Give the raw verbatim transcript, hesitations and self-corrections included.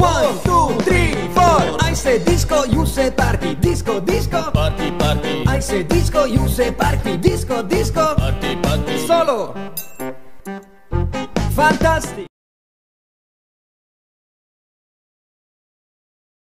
One, two, three, four. I say disco, you say party. Disco, disco, Party, party, I say disco, you say party. Disco, disco, party, party. solo fantastico.